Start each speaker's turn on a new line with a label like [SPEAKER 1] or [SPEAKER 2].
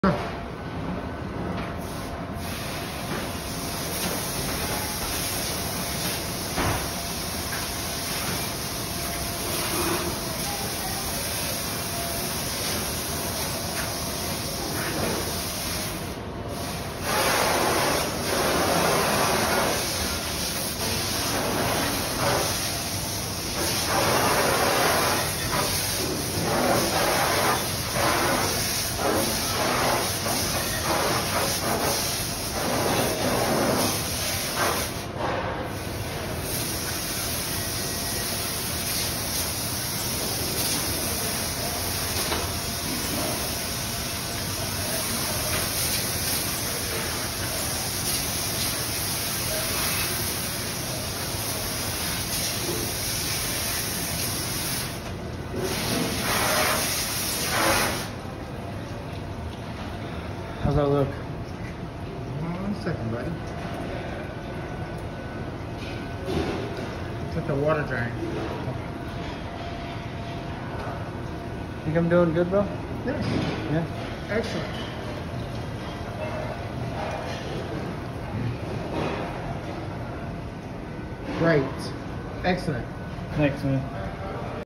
[SPEAKER 1] How's that look?
[SPEAKER 2] 1 second, buddy. Took the water drain.
[SPEAKER 1] Think I'm doing good, bro?
[SPEAKER 2] Yes.
[SPEAKER 1] Yeah.
[SPEAKER 2] Excellent. Great. Excellent.
[SPEAKER 1] Thanks, man.